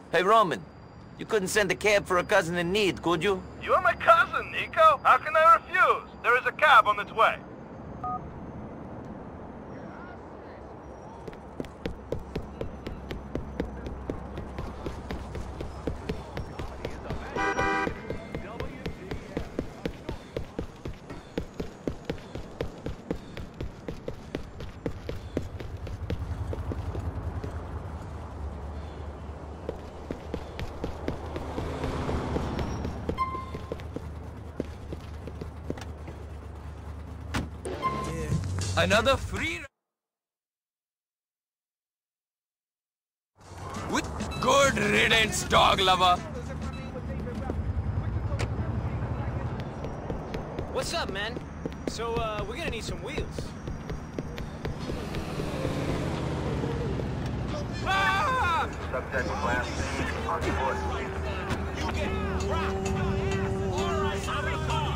Hey, Roman, you couldn't send a cab for a cousin in need, could you? You're my cousin, Nico. How can I refuse? There is a cab on its way. Another free... With good riddance, dog lover. What's up, man? So, we're gonna need some wheels. Ah! Subject last name on foot. You get dropped. All right, I'm in a car.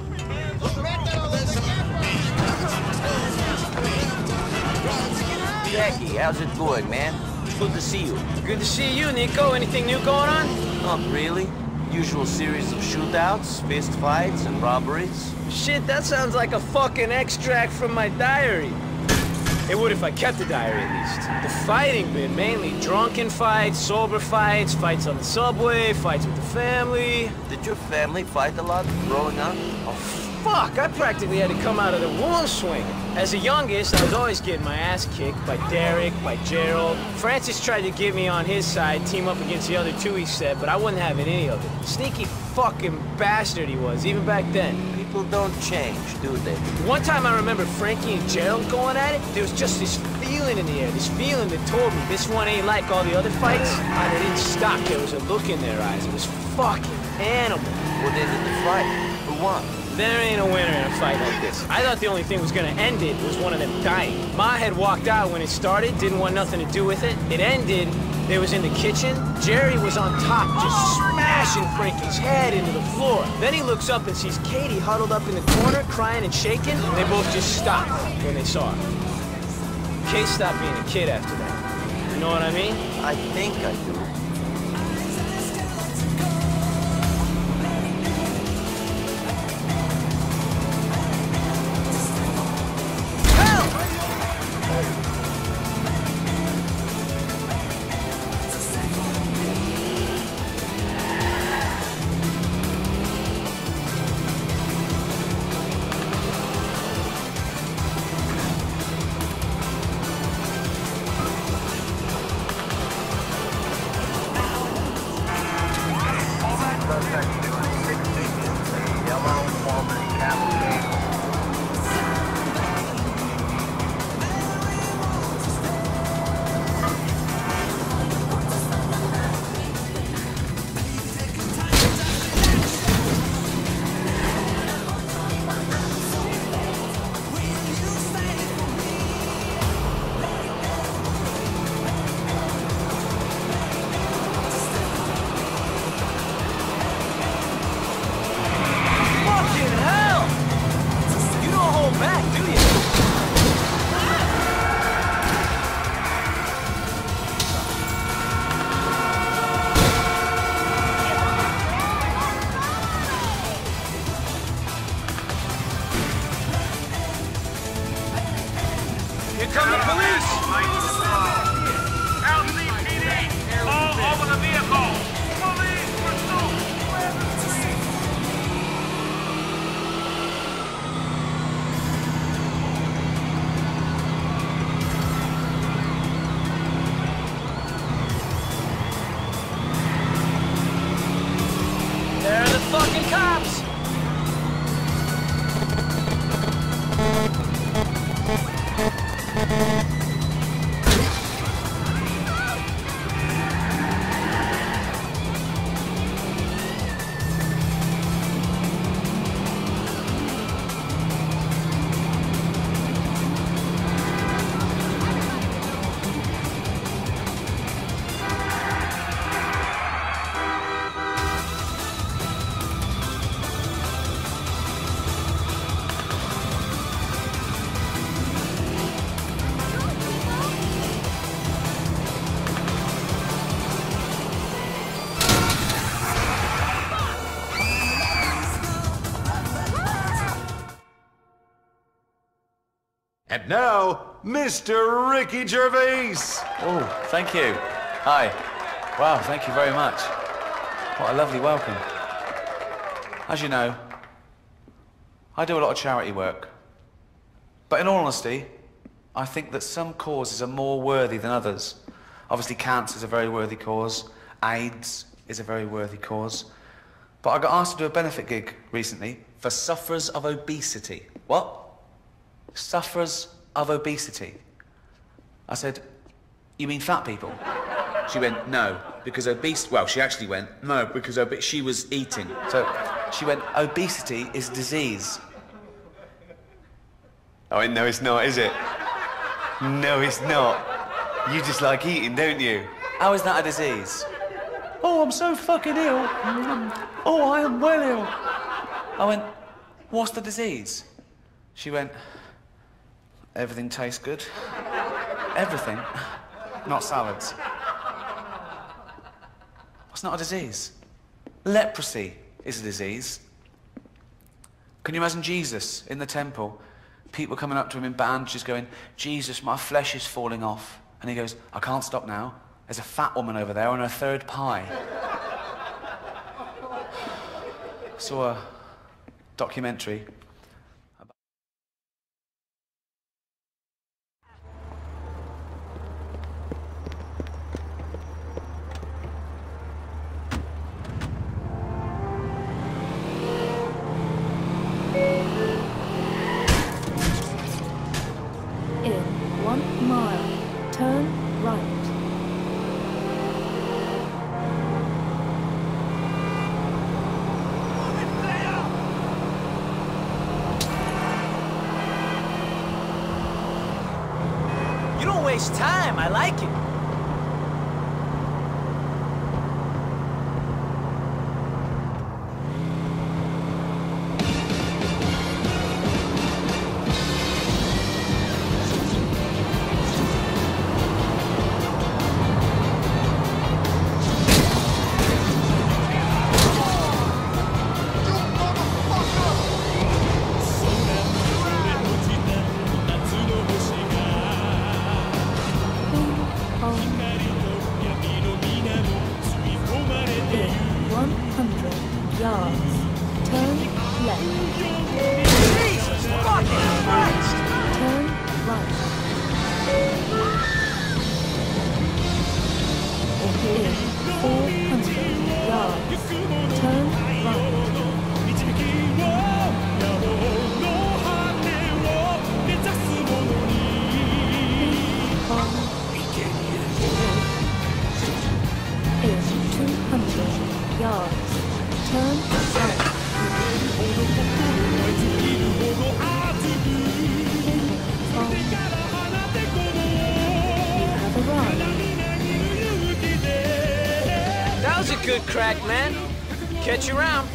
Jackie, how's it going, man? Good to see you. Good to see you, Nico. Anything new going on? Not really. Usual series of shootouts, fist fights, and robberies. Shit, that sounds like a fucking extract from my diary. It would if I kept a diary, at least. The fighting been mainly drunken fights, sober fights, fights on the subway, fights with the family. Did your family fight a lot growing up? Oh, fuck! I practically had to come out of the womb swinging. As a youngest, I was always getting my ass kicked by Derek, by Gerald. Francis tried to get me on his side, team up against the other two, he said, but I wasn't having any of it. Sneaky fucking bastard he was, even back then. People don't change, do they? One time I remember Frankie and Gerald going at it. There was just this feeling in the air, this feeling that told me this one ain't like all the other fights. And they didn't stop. There was a look in their eyes. It was fucking animal. What ended the fight? Who won? There ain't a winner in a fight like this. I thought the only thing was gonna end it was one of them dying. Ma had walked out when it started, didn't want nothing to do with it. It ended, they was in the kitchen. Jerry was on top, just smashing Frankie's head into the floor. Then he looks up and sees Katie huddled up in the corner, crying and shaking. They both just stopped when they saw her. Kate stopped being a kid after that. You know what I mean? I think I do. And now, Mr. Ricky Gervais. Oh, thank you. Hi. Wow, thank you very much. What a lovely welcome. As you know, I do a lot of charity work. But in all honesty, I think that some causes are more worthy than others. Obviously, cancer is a very worthy cause. AIDS is a very worthy cause. But I got asked to do a benefit gig recently for sufferers of obesity. What? Sufferers of obesity. I said, you mean fat people? She went, no, because well, she actually went, no, because she was eating. So she went, obesity is disease. Oh, no, it's not, is it? No, it's not. You just like eating, don't you? How is that a disease? Oh, I'm so fucking ill. Oh, I am well ill. I went, what's the disease? She went, everything tastes good. Everything. Not salads. It's not a disease. Leprosy is a disease. Can you imagine Jesus in the temple? People coming up to him in bandages going, Jesus, my flesh is falling off. And he goes, I can't stop now. There's a fat woman over there on her third pie. Saw a documentary. In 1 mile, turn right. You don't waste time. I like it. That was a good crack, man. Catch you around.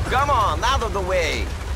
Come on, out of the way.